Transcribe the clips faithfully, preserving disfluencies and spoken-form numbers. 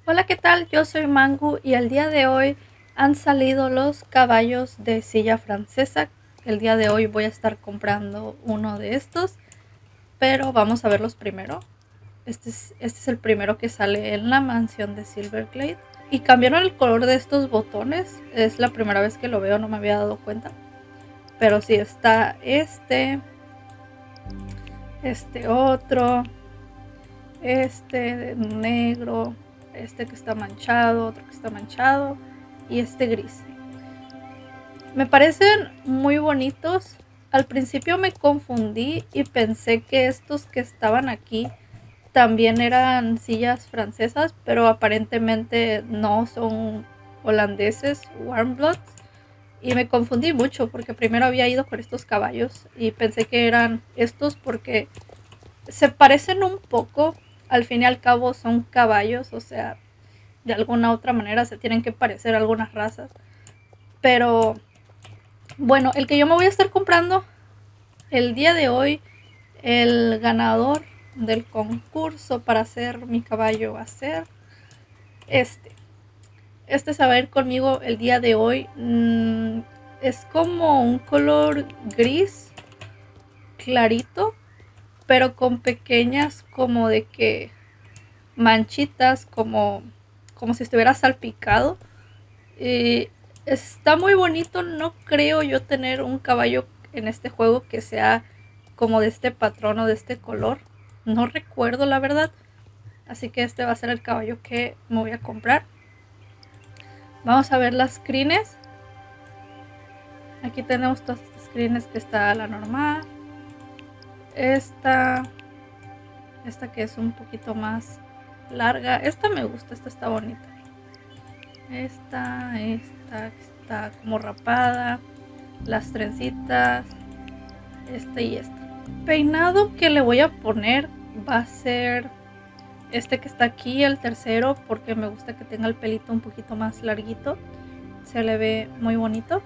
Hola, ¿qué tal? Yo soy Mangu y el día de hoy han salido los caballos de silla francesa. El día de hoy voy a estar comprando uno de estos, pero vamos a verlos primero. Este es, este es el primero que sale en la mansión de Silverglade. Y cambiaron el color de estos botones. Es la primera vez que lo veo, no me había dado cuenta. Pero sí, está este, este otro, este negro, este que está manchado, otro que está manchado y este gris. Me parecen muy bonitos. Al principio me confundí y pensé que estos que estaban aquí también eran sillas francesas, pero aparentemente no, son holandeses, Warmbloods. Y me confundí mucho porque primero había ido con estos caballos y pensé que eran estos porque se parecen un poco. Al fin y al cabo son caballos, o sea, de alguna otra manera se tienen que parecer a algunas razas. Pero bueno, el que yo me voy a estar comprando el día de hoy, el ganador del concurso para hacer mi caballo va a ser este. Este se va a ir conmigo el día de hoy. Mm, es como un color gris clarito, pero con pequeñas como de que manchitas, como, como si estuviera salpicado. Y está muy bonito. No creo yo tener un caballo en este juego que sea como de este patrón o de este color. No recuerdo la verdad. Así que este va a ser el caballo que me voy a comprar. Vamos a ver las crines. Aquí tenemos todas estas crines, que está la normal. Esta. Esta que es un poquito más larga. Esta me gusta, esta está bonita. Esta, esta está como rapada. Las trencitas. Esta y esta. Peinado que le voy a poner va a ser este que está aquí, el tercero, porque me gusta que tenga el pelito un poquito más larguito. Se le ve muy bonito.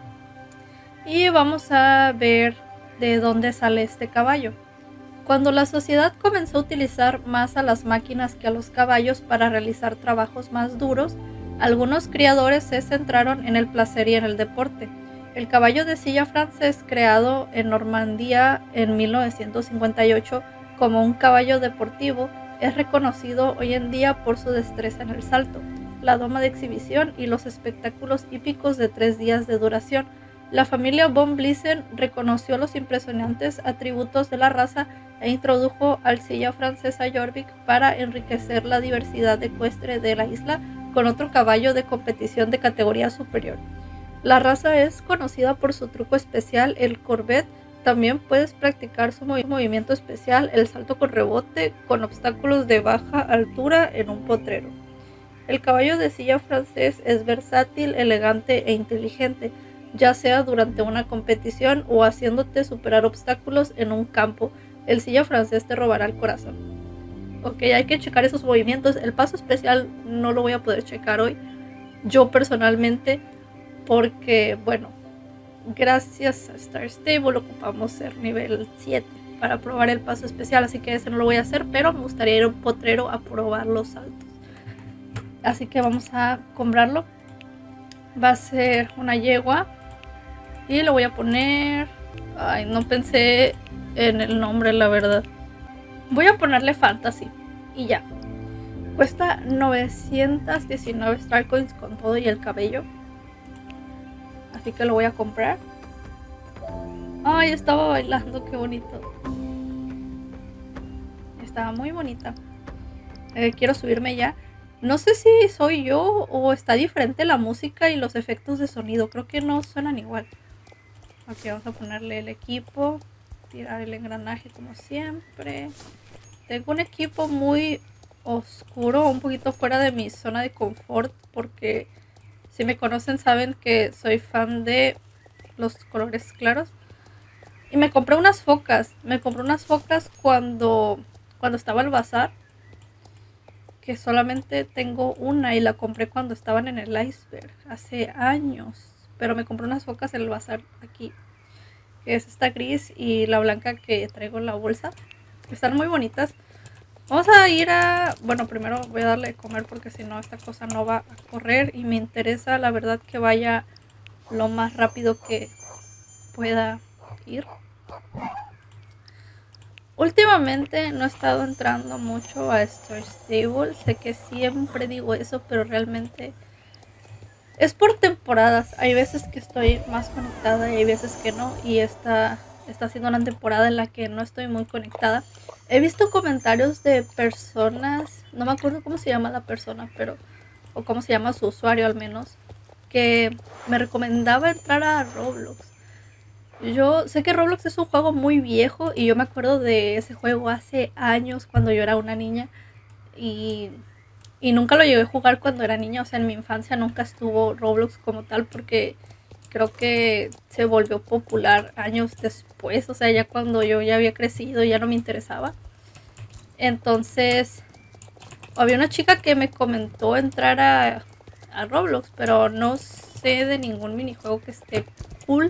Y vamos a ver de dónde sale este caballo. Cuando la sociedad comenzó a utilizar más a las máquinas que a los caballos para realizar trabajos más duros, algunos criadores se centraron en el placer y en el deporte. El caballo de silla francés, creado en Normandía en mil novecientos cincuenta y ocho como un caballo deportivo, es reconocido hoy en día por su destreza en el salto, la doma de exhibición y los espectáculos hípicos de tres días de duración. La familia von Bliesen reconoció los impresionantes atributos de la raza e introdujo al silla francesa Jorvik para enriquecer la diversidad ecuestre de la isla con otro caballo de competición de categoría superior. La raza es conocida por su truco especial, el courbet. También puedes practicar su movimiento especial, el salto con rebote, con obstáculos de baja altura en un potrero. El caballo de silla francés es versátil, elegante e inteligente, ya sea durante una competición o haciéndote superar obstáculos en un campo. El silla francés te robará el corazón. Ok, hay que checar esos movimientos. El paso especial no lo voy a poder checar hoy, yo personalmente, porque, bueno, gracias a Star Stable ocupamos ser nivel siete para probar el paso especial, así que ese no lo voy a hacer, pero me gustaría ir a un potrero a probar los saltos. Así que vamos a comprarlo. Va a ser una yegua y le voy a poner... Ay, no pensé en el nombre, la verdad. Voy a ponerle Fantasy y ya. Cuesta novecientos diecinueve Star Coins con todo y el cabello. Así que lo voy a comprar. Ay, estaba bailando, qué bonito. Estaba muy bonita. Eh, quiero subirme ya. No sé si soy yo o está diferente la música y los efectos de sonido. Creo que no suenan igual. Ok, vamos a ponerle el equipo. Tirar el engranaje como siempre. Tengo un equipo muy oscuro, un poquito fuera de mi zona de confort, porque si me conocen saben que soy fan de los colores claros. Y me compré unas focas. Me compré unas focas cuando, cuando estaba el bazar. Que solamente tengo una y la compré cuando estaban en el iceberg. Hace años. Pero me compré unas focas en el bazar aquí. Que es esta gris y la blanca que traigo en la bolsa. Están muy bonitas. Vamos a ir a... Bueno, primero voy a darle de comer porque si no esta cosa no va a correr. Y me interesa, la verdad, que vaya lo más rápido que pueda ir. Últimamente no he estado entrando mucho a Star Stable. Sé que siempre digo eso, pero realmente es por temporadas. Hay veces que estoy más conectada y hay veces que no. Y esta está siendo una temporada en la que no estoy muy conectada. He visto comentarios de personas, no me acuerdo cómo se llama la persona, pero o cómo se llama su usuario al menos, que me recomendaba entrar a Roblox. Yo sé que Roblox es un juego muy viejo y yo me acuerdo de ese juego hace años cuando yo era una niña y, y nunca lo llegué a jugar cuando era niña, o sea, en mi infancia nunca estuvo Roblox como tal porque creo que se volvió popular años después, o sea, ya cuando yo ya había crecido ya no me interesaba. Entonces, había una chica que me comentó entrar a, a Roblox, pero no sé de ningún minijuego que esté cool.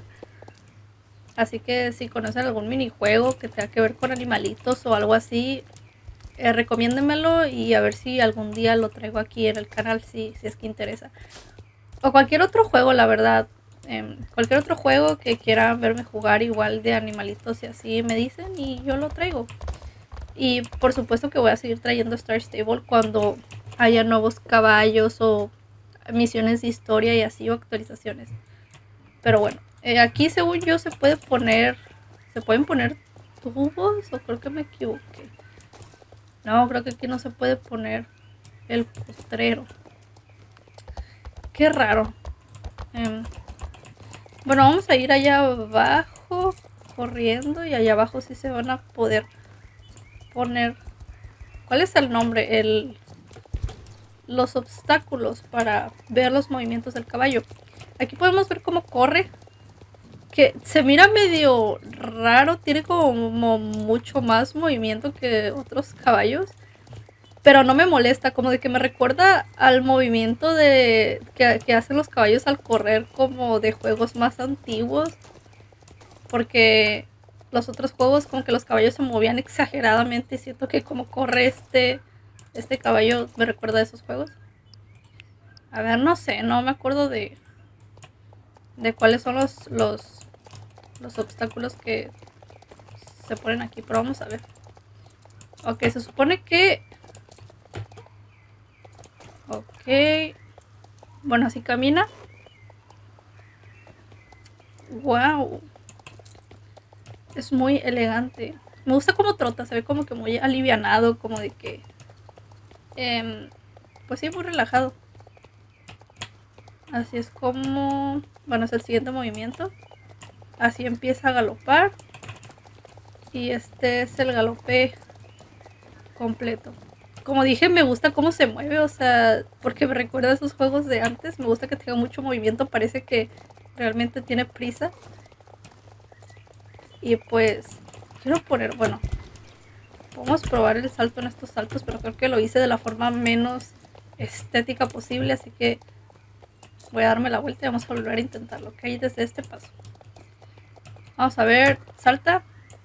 Así que si conocen algún minijuego que tenga que ver con animalitos o algo así, eh, recomiéndenmelo y a ver si algún día lo traigo aquí en el canal si, si es que interesa. O cualquier otro juego, la verdad. Eh, cualquier otro juego que quieran verme jugar igual de animalitos y así me dicen y yo lo traigo. Y por supuesto que voy a seguir trayendo Star Stable cuando haya nuevos caballos o misiones de historia y así o actualizaciones. Pero bueno. Eh, aquí según yo se puede poner, se pueden poner tubos o creo que me equivoqué. No, creo que aquí no se puede poner el postrero. Qué raro. Eh, bueno, vamos a ir allá abajo corriendo y allá abajo sí se van a poder poner. ¿Cuál es el nombre? El, los obstáculos para ver los movimientos del caballo. Aquí podemos ver cómo corre. Que se mira medio raro, tiene como mucho más movimiento que otros caballos, pero no me molesta, como de que me recuerda al movimiento de que, que hacen los caballos al correr como de juegos más antiguos, porque los otros juegos como que los caballos se movían exageradamente y siento que como corre este, este caballo me recuerda a esos juegos. A ver, no sé, no me acuerdo de, de cuáles son los... los los obstáculos que se ponen aquí, pero vamos a ver. Ok, se supone que... Ok. Bueno, así camina. Wow. Es muy elegante. Me gusta cómo trota, se ve como que muy alivianado, como de que... Eh, pues sí, muy relajado. Así es como... Bueno, es el siguiente movimiento. Así empieza a galopar. Y este es el galope completo. Como dije, me gusta cómo se mueve, o sea, porque me recuerda a esos juegos de antes. Me gusta que tenga mucho movimiento, parece que realmente tiene prisa. Y pues, quiero poner, bueno, podemos probar el salto en estos saltos, pero creo que lo hice de la forma menos estética posible, así que voy a darme la vuelta y vamos a volver a intentarlo, ok, desde este paso. Vamos a ver, salta.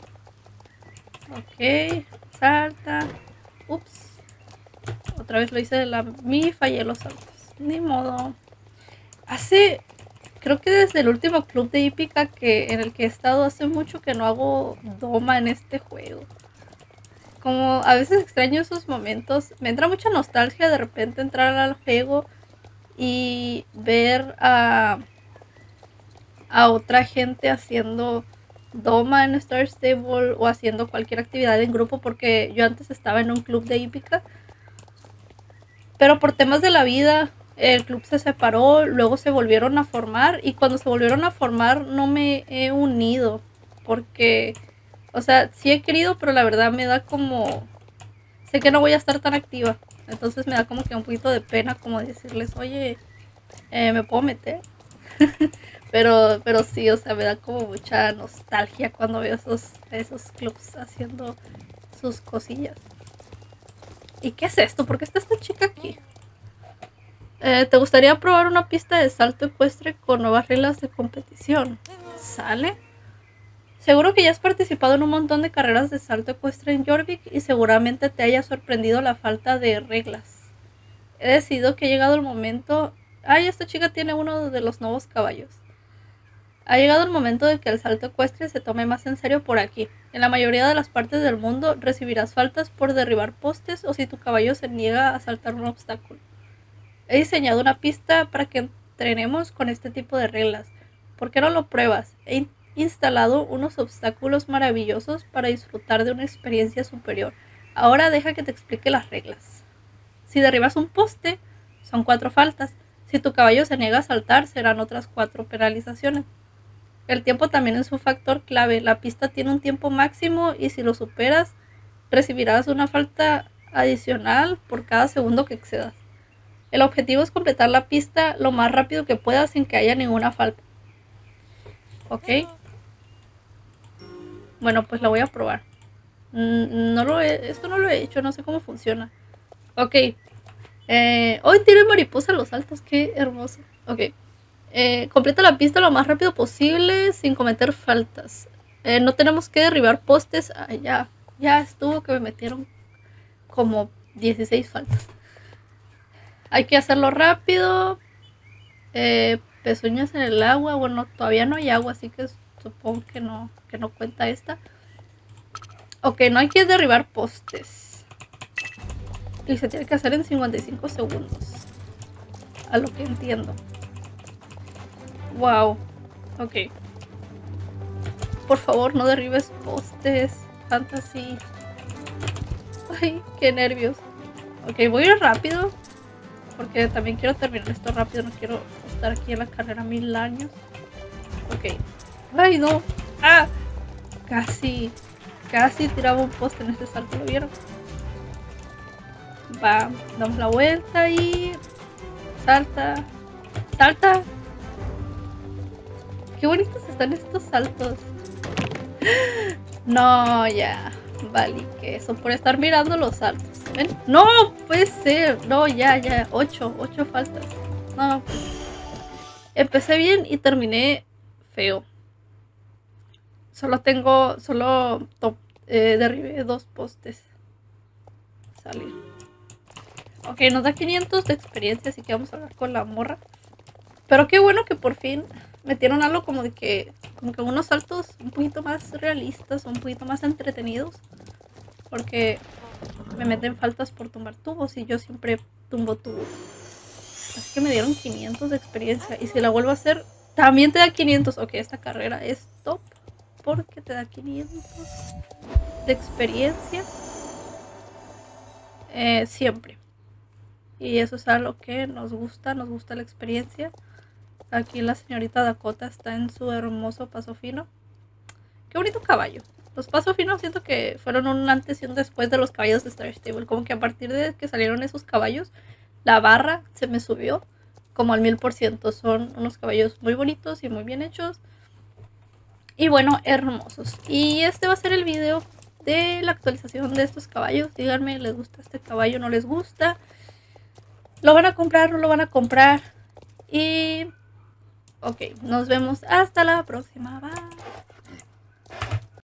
Ok, salta. Ups. Otra vez lo hice de la... Mi fallé los saltos. Ni modo. Hace... Creo que desde el último club de hípica que, en el que he estado, hace mucho que no hago doma en este juego. Como a veces extraño esos momentos. Me entra mucha nostalgia de repente entrar al juego y ver a... a otra gente haciendo doma en Star Stable o haciendo cualquier actividad en grupo, porque yo antes estaba en un club de hípica, pero por temas de la vida el club se separó, luego se volvieron a formar y cuando se volvieron a formar no me he unido porque, o sea, sí he querido, pero la verdad me da como, sé que no voy a estar tan activa, entonces me da como que un poquito de pena como decirles, oye, eh, ¿me puedo meter? Pero, pero sí, o sea, me da como mucha nostalgia cuando veo esos, esos clubs haciendo sus cosillas. ¿Y qué es esto? ¿Por qué está esta chica aquí? Eh, ¿Te gustaría probar una pista de salto ecuestre con nuevas reglas de competición? ¿Sale? Seguro que ya has participado en un montón de carreras de salto ecuestre en Jorvik y seguramente te haya sorprendido la falta de reglas. He decidido que ha llegado el momento... Ay, esta chica tiene uno de los nuevos caballos. Ha llegado el momento de que el salto ecuestre se tome más en serio por aquí. En la mayoría de las partes del mundo recibirás faltas por derribar postes o si tu caballo se niega a saltar un obstáculo. He diseñado una pista para que entrenemos con este tipo de reglas. ¿Por qué no lo pruebas? He instalado unos obstáculos maravillosos para disfrutar de una experiencia superior. Ahora deja que te explique las reglas. Si derribas un poste, son cuatro faltas. Si tu caballo se niega a saltar, serán otras cuatro penalizaciones. El tiempo también es un factor clave. La pista tiene un tiempo máximo y si lo superas, recibirás una falta adicional por cada segundo que excedas. El objetivo es completar la pista lo más rápido que puedas sin que haya ninguna falta. ¿Ok? Bueno, pues la voy a probar. No lo he, esto no lo he hecho, no sé cómo funciona. Ok. Eh, hoy tiene mariposa los saltos, qué hermoso. Ok. Eh, completa la pista lo más rápido posible sin cometer faltas. Eh, no tenemos que derribar postes. Ah, ya, ya estuvo que me metieron como dieciséis faltas. Hay que hacerlo rápido. Eh, pezuñas en el agua. Bueno, todavía no hay agua, así que supongo que no, que no cuenta esta. Ok, no hay que derribar postes. Y se tiene que hacer en cincuenta y cinco segundos. A lo que entiendo. Wow. Ok. Por favor, no derribes postes. Fantasy. Ay, qué nervios. Ok, voy a ir rápido. Porque también quiero terminar esto rápido. No quiero estar aquí en la carrera mil años. Ok. Ay, no. Ah. Casi. Casi tiraba un poste en este salto. ¿Lo vieron? Va. Damos la vuelta y... Salta. Salta. Qué bonitos están estos saltos. No, ya. Vale, que eso. Por estar mirando los saltos. ¿Ven? No, puede ser. No, ya, ya. Ocho. Ocho faltas. No, pues. Empecé bien y terminé feo. Solo tengo. Solo top, eh, derribé dos postes. Salir. Ok, nos da quinientos de experiencia. Así que vamos a hablar con la morra. Pero qué bueno que por fin metieron algo como de que, como que unos saltos un poquito más realistas, un poquito más entretenidos. Porque me meten faltas por tumbar tubos y yo siempre tumbo tubos. Así que me dieron quinientos de experiencia. Y si la vuelvo a hacer, también te da quinientos. Ok, esta carrera es top porque te da quinientos de experiencia. Eh, siempre. Y eso es algo que nos gusta, nos gusta la experiencia. Aquí la señorita Dakota está en su hermoso paso fino. Qué bonito caballo. Los pasos finos siento que fueron un antes y un después de los caballos de Star Stable. Como que a partir de que salieron esos caballos, la barra se me subió como al mil por ciento. Son unos caballos muy bonitos y muy bien hechos. Y bueno, hermosos. Y este va a ser el video de la actualización de estos caballos. Díganme, ¿les gusta este caballo? ¿No les gusta? ¿Lo van a comprar? ¿No lo van a comprar? Y... ok, nos vemos hasta la próxima. Bye.